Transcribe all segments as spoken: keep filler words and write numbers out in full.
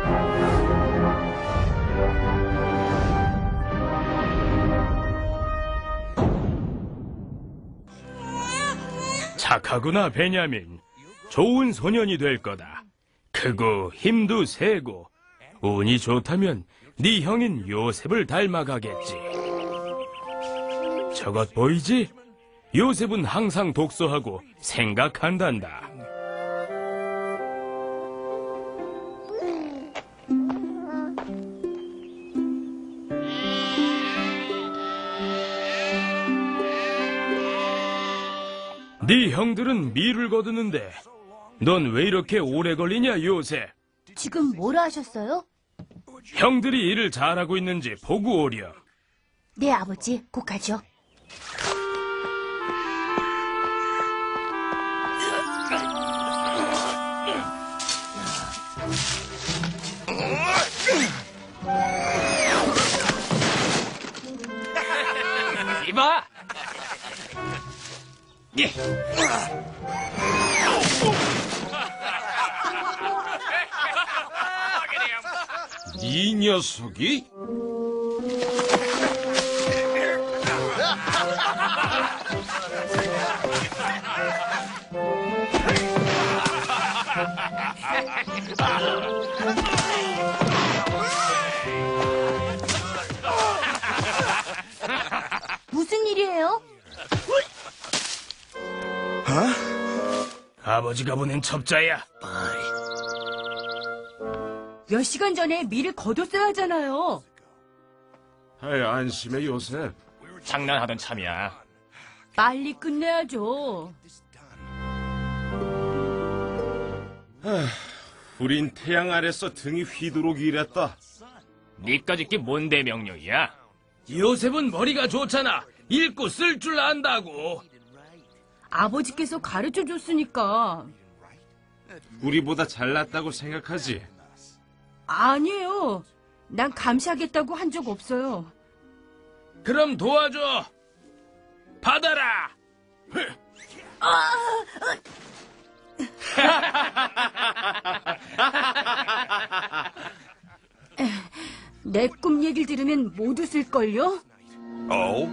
착하구나, 베냐민. 좋은 소년이 될 거다. 크고 힘도 세고 운이 좋다면 네 형인 요셉을 닮아가겠지. 저것 보이지? 요셉은 항상 독서하고 생각한단다. 네 형들은 밀을 거두는데 넌 왜 이렇게 오래 걸리냐, 요셉? 지금 뭐라 하셨어요? 형들이 일을 잘하고 있는지 보고 오렴. 네, 아버지, 곧 가죠. 이봐! 예. 이 녀석이? 무슨 일이에요? 아버지가 보낸 첩자야. 몇 시간 전에 밀을 거뒀어야 하잖아요. 아이, 안심해, 요셉. 장난하던 참이야. 빨리 끝내야죠. 우린 태양 아래서 등이 휘도록 일했다. 니까짓 게 뭔데 명령이야? 요셉은 머리가 좋잖아. 읽고 쓸 줄 안다고. 아버지께서 가르쳐줬으니까. 우리보다 잘났다고 생각하지? 아니에요. 난 감시하겠다고 한 적 없어요. 그럼 도와줘. 받아라. 내 꿈 얘기를 들으면 못 웃을걸요? 어?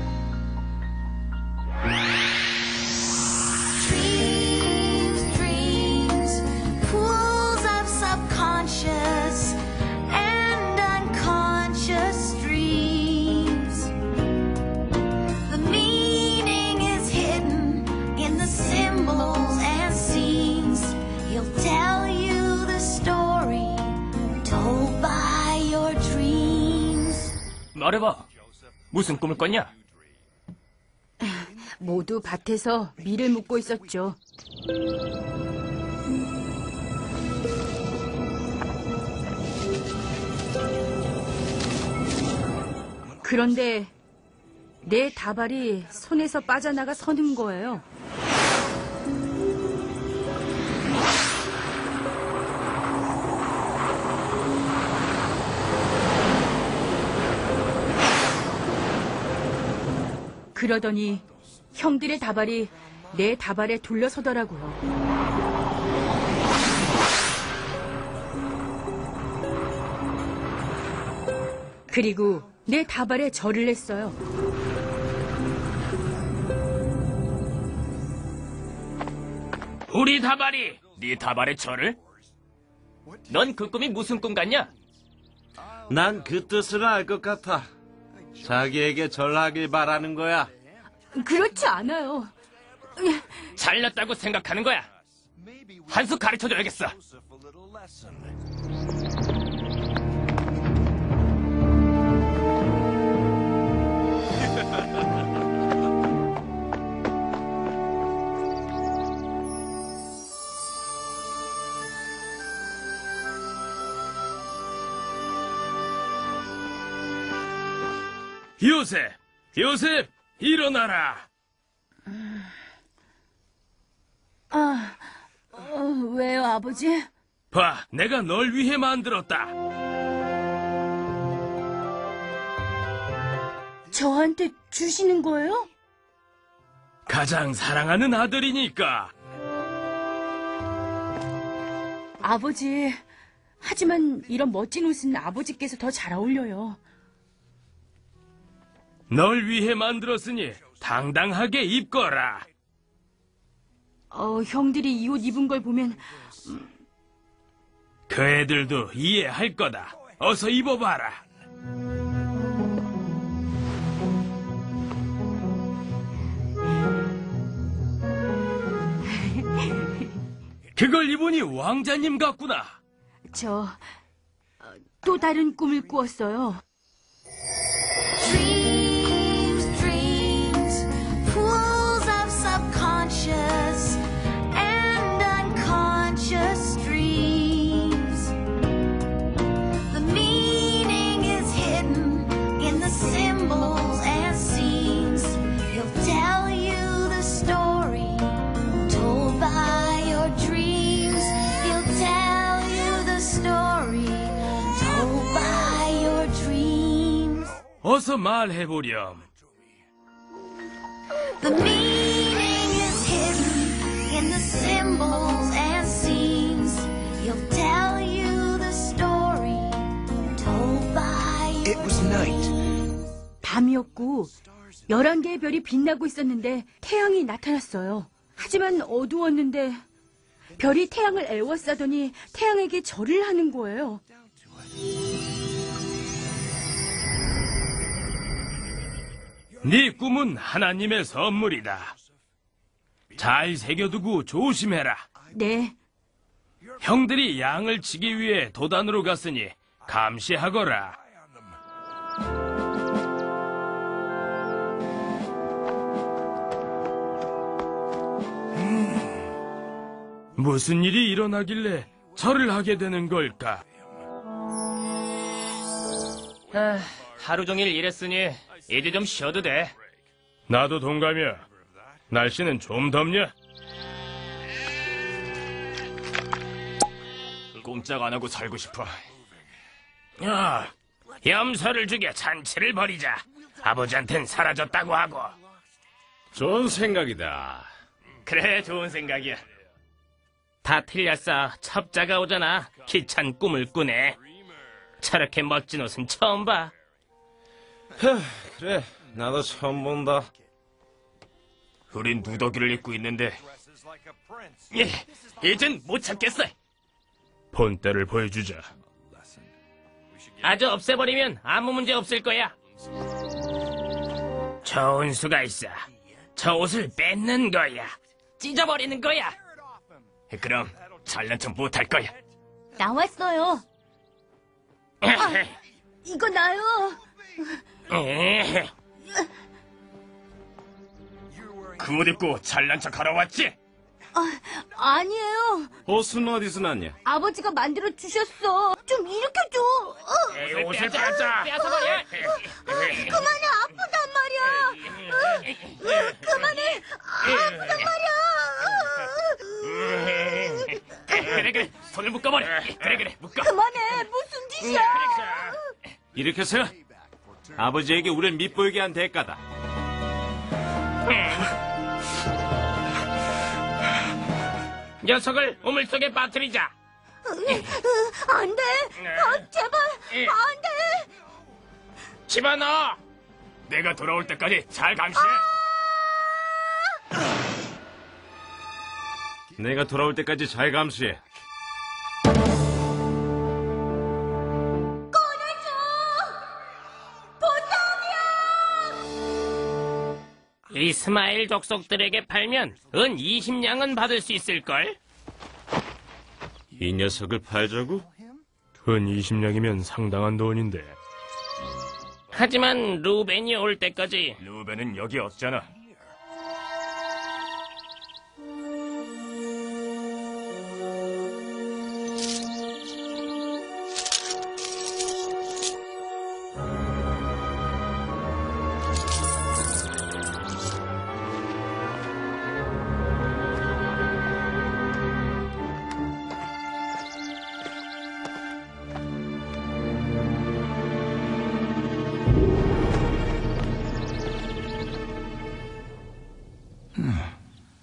Dreams, dreams, pools of subconscious and unconscious dreams. The meaning is hidden in the symbols and scenes. He'll tell you the story told by your dreams. 말해봐. 무슨 꿈을 꿨냐? 모두 밭에서 밀을 묶고 있었죠. 그런데 내 다발이 손에서 빠져나가 서는 거예요. 그러더니 형들의 다발이 내 다발에 둘러서더라고요. 그리고 내 다발에 절을 했어요. 우리 다발이 네 다발의 절을? 넌 그 꿈이 무슨 꿈 같냐? 난 그 뜻을 알 것 같아. 자기에게 절하길 바라는 거야. 그렇지 않아요. 잘났다고 생각하는 거야. 한 수 가르쳐줘야겠어. 요셉, 요셉, 일어나라. 아, 어, 왜요, 아버지? 봐, 내가 널 위해 만들었다. 저한테 주시는 거예요? 가장 사랑하는 아들이니까. 아버지, 하지만 이런 멋진 옷은 아버지께서 더 잘 어울려요. 널 위해 만들었으니 당당하게 입거라. 어, 형들이 이 옷 입은 걸 보면 그 애들도 이해할 거다. 어서 입어봐라. 그걸 입으니 왕자님 같구나. 저 어, 또 다른 꿈을 꾸었어요. Dreams, dreams, pools of subconscious and unconscious dreams. The meaning is hidden in the symbols and scenes. He'll tell you the story told by your dreams. He'll tell you the story told by your dreams. 어서 말해보렴. The meaning is hidden in the symbols and scenes. He'll tell you the story told by your It was night. 밤이었고 열한 개의 별이 빛나고 있었는데 태양이 나타났어요. 하지만 어두웠는데 별이 태양을 애워싸더니 태양에게 절을 하는 거예요. 네 꿈은 하나님의 선물이다. 잘 새겨두고 조심해라. 네, 형들이 양을 치기 위해 도단으로 갔으니 감시하거라. 음, 무슨 일이 일어나길래 절을 하게 되는 걸까? 아, 하루 종일 일했으니 이제 좀 쉬어도 돼. 나도 동감이야. 날씨는 좀 덥냐? 꼼짝 안 하고 살고 싶어. 야, 염소를 죽여 잔치를 벌이자. 아버지한텐 사라졌다고 하고. 좋은 생각이다. 그래, 좋은 생각이야. 다 틀렸어. 첩자가 오잖아. 기찬 꿈을 꾸네. 저렇게 멋진 옷은 처음 봐. 그래, 나도 처음 본다. 우린 누더기를 입고 있는데 예, 이젠 못 참겠어. 본때를 보여주자. 아주 없애버리면 아무 문제 없을 거야. 좋은 수가 있어. 저 옷을 뺏는 거야. 찢어버리는 거야. 그럼 잘난 척 못할 거야. 나왔어요. 이거 나요. 그 옷 입고 잘난 척 하러 왔지? 아니에요. 옷은 어디서 났냐? 아버지가 만들어 주셨어. 좀 일으켜줘. 어, 에이, 옷을 빼앗아. 빼앗아버려. 그만해, 아프단 말이야. 어, 그만해, 아프단 말이야. 그래 그래 손을 묶어버려. 그래 그래 묶어. 그만해, 무슨 짓이야. 이렇게 해서 아버지에게 우릴 밉보이게 한 대가다. 녀석을 우물 속에 빠뜨리자. 안 돼. 아, 제발, 안 돼. 집어넣어. 내가 돌아올 때까지 잘 감시해. 내가 돌아올 때까지 잘 감시해. 이스마엘 족속들에게 팔면 은 이십 냥은 받을 수 있을걸? 이 녀석을 팔자고? 은 이십 냥이면 상당한 돈인데. 하지만 루벤이 올 때까지. 루벤은 여기 없잖아.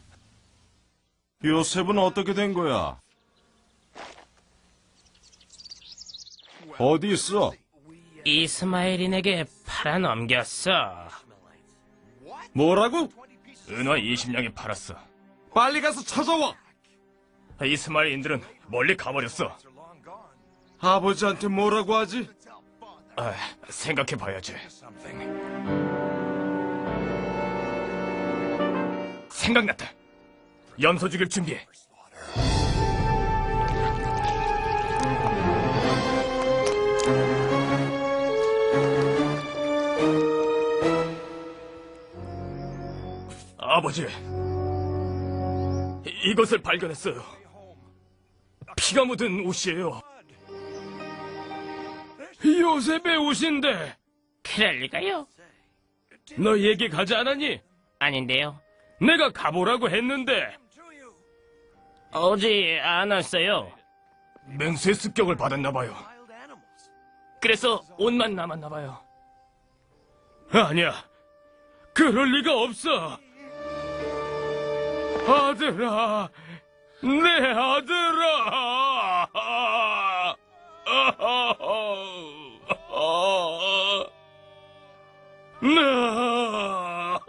요셉은 어떻게 된 거야? 어디 있어? 이스마일인에게 팔아 넘겼어. 뭐라고? 은화 이십 냥에 팔았어. 빨리 가서 찾아와. 이스마일인들은 멀리 가버렸어. 아버지한테 뭐라고 하지? 아, 생각해봐야지. 생각났다. 염소 죽일 준비해. 아버지, 이- 이것을 발견했어요. 피가 묻은 옷이에요. 요셉의 옷인데. 그럴 리가요? 너 얘기 가지 않았니? 아닌데요. 내가 가보라고 했는데. 오지 않았어요. 맹수의 습격을 받았나 봐요. 그래서 옷만 남았나 봐요. 아니야, 그럴 리가 없어. 아들아, 내 아들아. 나.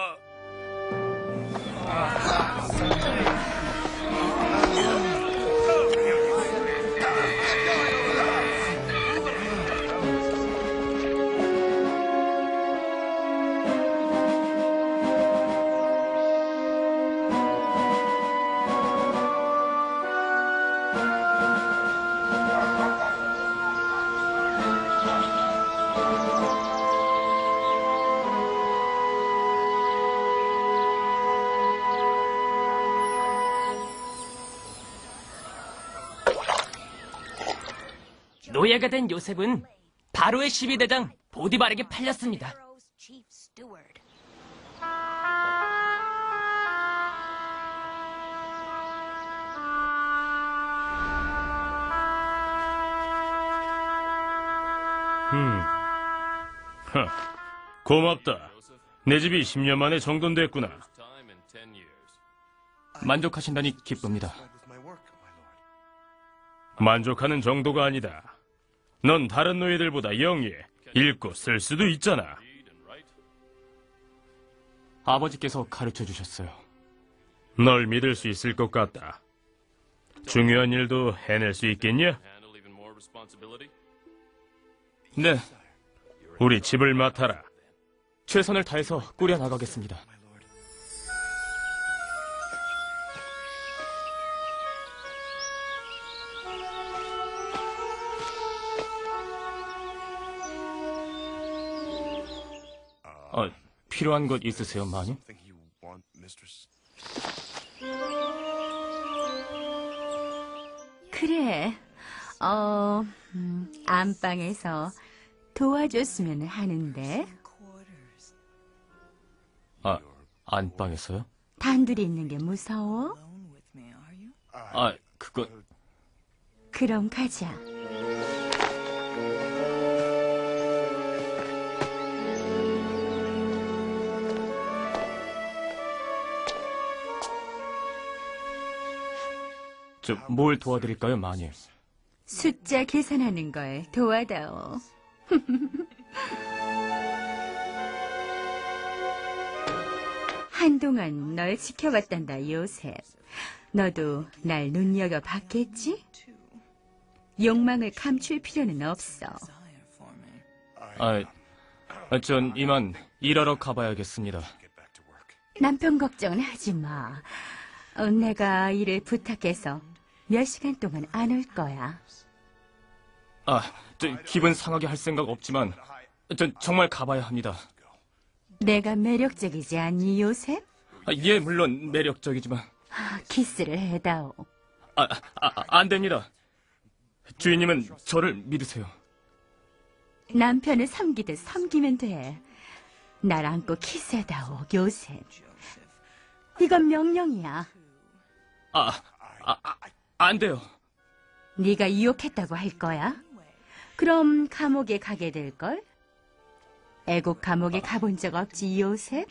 노예가 된 요셉은 바로의 십이대장 보디발에게 팔렸습니다. Pharaoh's chief steward. 음. 허, 고맙다. 내 집이 십 년 만에 정돈됐구나. 만족하신다니 기쁩니다. 만족하는 정도가 아니다. 넌 다른 노예들보다 영리해. 읽고 쓸 수도 있잖아. 아버지께서 가르쳐 주셨어요. 널 믿을 수 있을 것 같다. 중요한 일도 해낼 수 있겠냐? 네, 우리 집을 맡아라. 최선을 다해서 꾸려 나가겠습니다. 아, 필요한 것 있으세요, 마님? 그래. 어, 음, 안방에서 도와줬으면 하는데. 아, 안방에서요? 단둘이 있는 게 무서워? 아, 그거... 그럼 가자. 저, 뭘 도와드릴까요, 마님? 숫자 계산하는 걸 도와다오. 한동안 널 지켜봤단다, 요셉. 너도 날 눈여겨 봤겠지? 욕망을 감출 필요는 없어. 아, 전 이만 일하러 가봐야겠습니다. 남편 걱정은 하지 마. 어, 내가 일을 부탁해서 몇 시간 동안 안 올 거야. 아, 저 기분 상하게 할 생각 없지만 전 정말 가봐야 합니다. 내가 매력적이지 않니, 요셉? 아, 예, 물론 매력적이지만 아, 키스를 해다오. 아, 아, 안 됩니다. 주인님은 저를 믿으세요. 남편을 섬기듯 섬기면 돼. 날 안고 키스해다오, 요셉. 이건 명령이야. 아, 아, 아, 안 돼요. 네가 유혹했다고 할 거야? 그럼 감옥에 가게 될걸? 애국 감옥에 가본 적 없지, 요셉?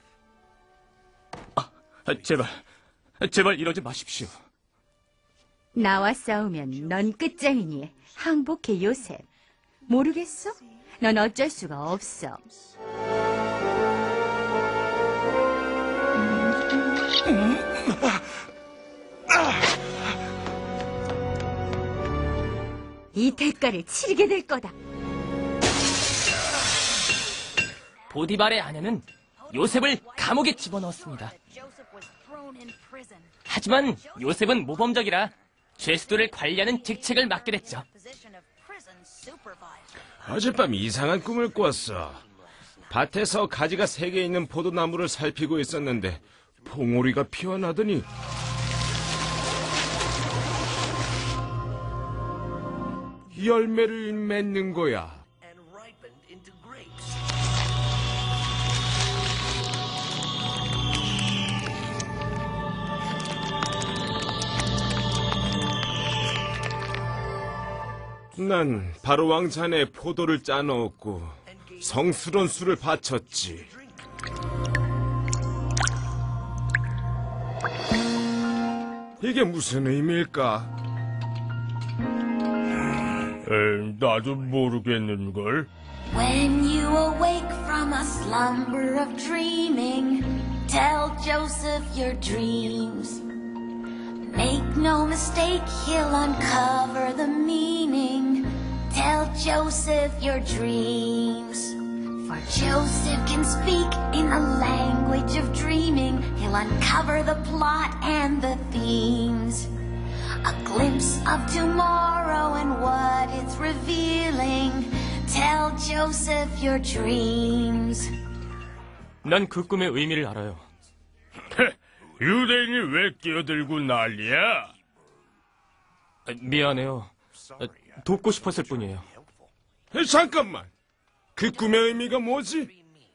아, 제발, 제발 이러지 마십시오. 나와 싸우면 넌 끝장이니 항복해, 요셉. 모르겠어? 넌 어쩔 수가 없어. 이 대가를 치르게 될 거다. 보디발의 아내는 요셉을 감옥에 집어넣었습니다. 하지만 요셉은 모범적이라 죄수들을 관리하는 직책을 맡게 됐죠. 어젯밤 이상한 꿈을 꿨어. 밭에서 가지가 세 개 있는 포도나무를 살피고 있었는데 봉오리가 피어나더니 열매를 맺는 거야. 난 바로 왕잔에 포도를 짜 넣었고 성스러운 술을 바쳤지. 이게 무슨 의미일까? 에, 나도 모르겠는걸. When you awake from a slumber of dreaming, tell Joseph your dreams. Make no mistake, he'll uncover the meaning. Tell Joseph your dreams. For Joseph can speak in the language of dreaming. He'll uncover the plot and the themes. A glimpse of tomorrow and what it's revealing. Tell Joseph your dreams. 난 그 꿈의 의미를 알아요. 유대인이 왜 끼어들고 난리야? 아, 미안해요. 아, 돕고 싶었을 뿐이에요. 에, 잠깐만. 그 꿈의 의미가 뭐지?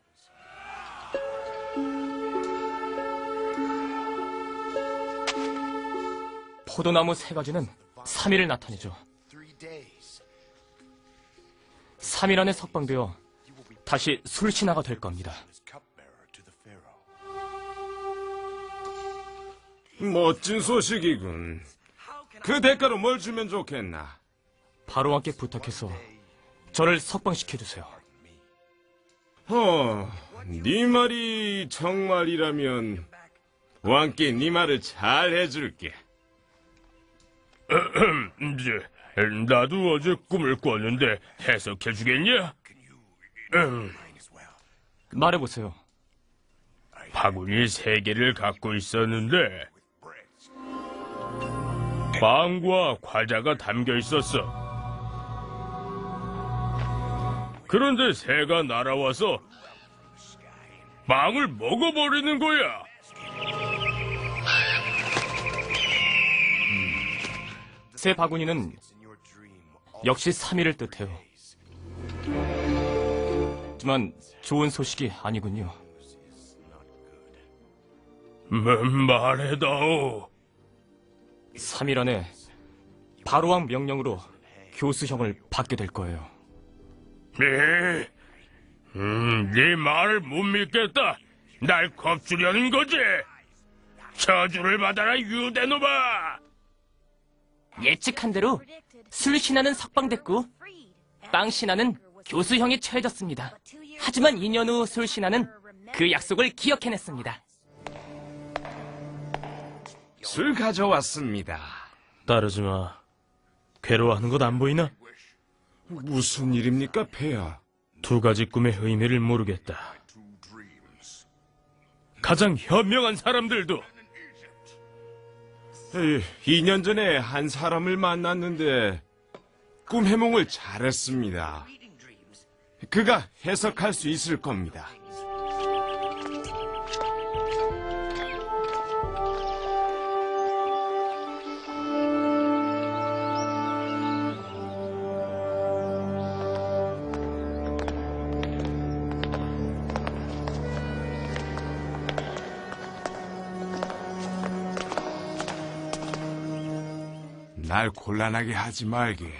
포도나무 세 가지는 삼 일을 나타내죠. 삼 일 안에 석방되어 다시 술신하가 될 겁니다. 멋진 소식이군. 그 대가로 뭘 주면 좋겠나? 바로왕께 부탁해서 저를 석방시켜주세요. 어, 네 말이 정말이라면 왕께 네 말을 잘 해줄게. 이제 나도 어제 꿈을 꿨는데 해석해 주겠냐? 음, 말해보세요. 바구니 세 개를 갖고 있었는데 빵과 과자가 담겨 있었어. 그런데 새가 날아와서 빵을 먹어버리는 거야. 새 바구니는 역시 삼 일을 뜻해요. 하지만 좋은 소식이 아니군요. 뭐, 말해다오. 삼 일 안에 바로왕 명령으로 교수형을 받게 될 거예요. 네, 음, 네 말을 못 믿겠다. 날 겁주려는 거지. 저주를 받아라, 유대놈아. 예측한 대로 술신하는 석방됐고 빵신하는 교수형에 처해졌습니다. 하지만 이 년 후 술신하는 그 약속을 기억해냈습니다. 술 가져왔습니다. 따르지 마. 괴로워하는 것 안 보이나? 무슨 일입니까, 폐하? 두 가지 꿈의 의미를 모르겠다. 가장 현명한 사람들도 이 년 전에 한 사람을 만났는데 꿈 해몽을 잘했습니다. 그가 해석할 수 있을 겁니다. 날 곤란하게 하지 말게.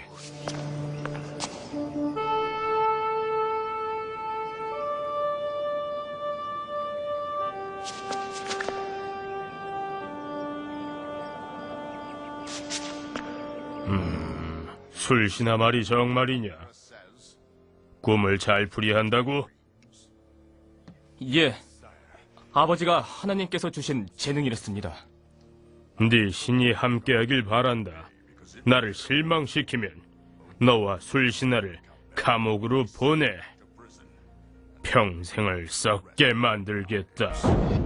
술신아 말이 정말이냐? 꿈을 잘 풀이한다고? 예, 아버지가 하나님께서 주신 재능이랬습니다. 네 신이 함께하길 바란다. 나를 실망시키면 너와 술신아를 감옥으로 보내. 평생을 썩게 만들겠다.